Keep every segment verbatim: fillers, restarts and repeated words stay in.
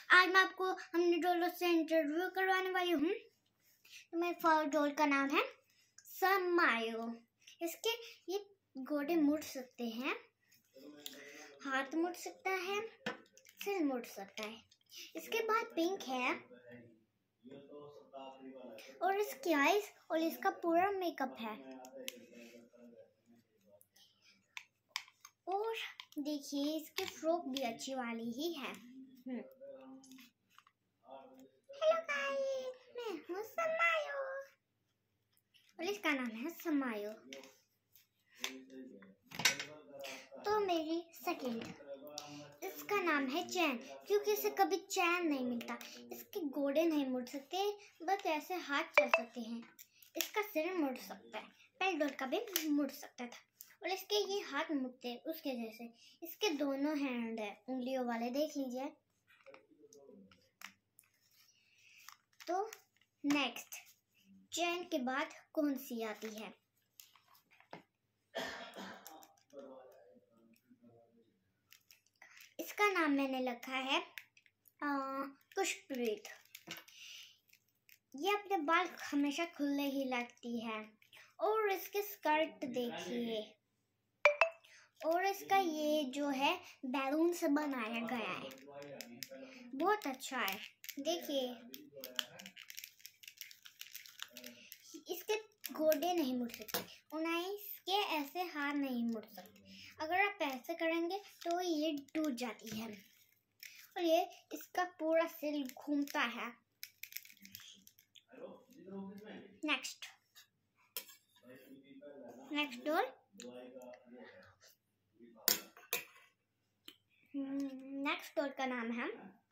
आज मैं आपको हमने डॉल से इंटरव्यू करवाने वाली हूँ। तो मेरे फर्स्ट डॉल का नाम है समायो। इसके ये गोडे मुड़ सकते हैं, हाथ मुड़ सकता है, सिर मुड़ सकता है। इसके बाद पिंक है और इसकी आईज और इसका पूरा मेकअप है। और देखिए इसकी फ्रॉक भी अच्छी वाली ही है। हेलो गाइस, मैं हूँ समायो और इसका नाम है समायो। तो मेरी सेकंड, इसका नाम है चैन, क्योंकि इसे कभी चैन नहीं मिलता। इसके गोडे नहीं मुड़ सकते, बस ऐसे हाथ चल सकते हैं। इसका सिर मुड़ सकता है, पहले डॉल का भी मुड़ सकता था। और इसके ये हाथ मुड़ते हैं उसके जैसे। इसके दोनों हैंड है उंगलियों वाले, देख लीजिए। तो नेक्स्ट, चैन के बाद कौन सी आती है? इसका नाम मैंने रखा है खुशप्रीत। ये अपने बाल हमेशा खुले ही रखती है। और इसके स्कर्ट देखिए, और इसका ये जो है बैलून से बनाया गया है, बहुत अच्छा है। देखिए इसके गोडे नहीं मुड़ सकते और ना ही इसके ऐसे हाथ नहीं मुड़ सकते। अगर आप ऐसे करेंगे तो ये टूट जाती है। और ये इसका पूरा सिर घूमता है। Next next doll, next doll का नाम है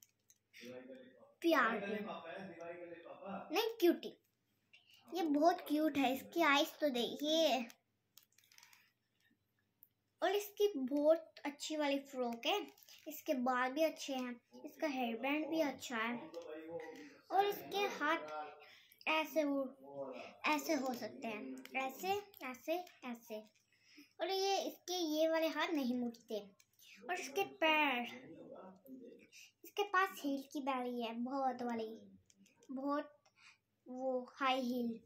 प्यार नहीं क्यूटी। ये बहुत क्यूट है, इसकी आईज तो देखिए। और इसकी बहुत अच्छी वाली फ्रॉक है। इसके बाल भी अच्छे हैं, इसका हेयर बैंड भी अच्छा है। और इसके हाथ ऐसे हो ऐसे हो सकते हैं, ऐसे ऐसे ऐसे। और ये इसके ये वाले हाथ नहीं मुड़ते। और इसके पैर, इसके पास हील की बैली है, बहुत वाली, बहुत वो हाई हील।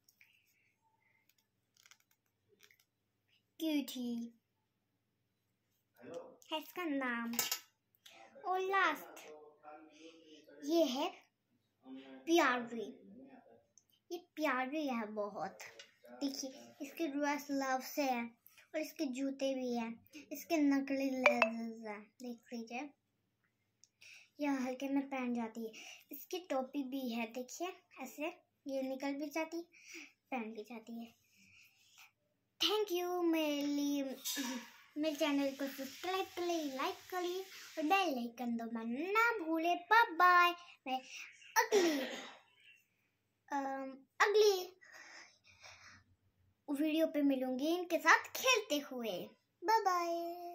क्यूटी है इसका नाम। और लास्ट ये है प्यारी। ये प्यारी है बहुत। देखिए इसके ड्रेस लव से है और इसके जूते भी हैं, इसके नकली लेसेस हैं, देख लीजिए। यह हल्के में पहन जाती है। इसकी टोपी भी है, देखिए ऐसे ये निकल भी जाती, पहन भी जाती है। Thank you. मेरी मेरे चैनल को सब्सक्राइब करिए, लाइक करिए और बेल आइकन दबाना ना भूले। Bye bye. मैं अगली अम, अगली वीडियो पे मिलूंगी इनके साथ खेलते हुए। Bye bye.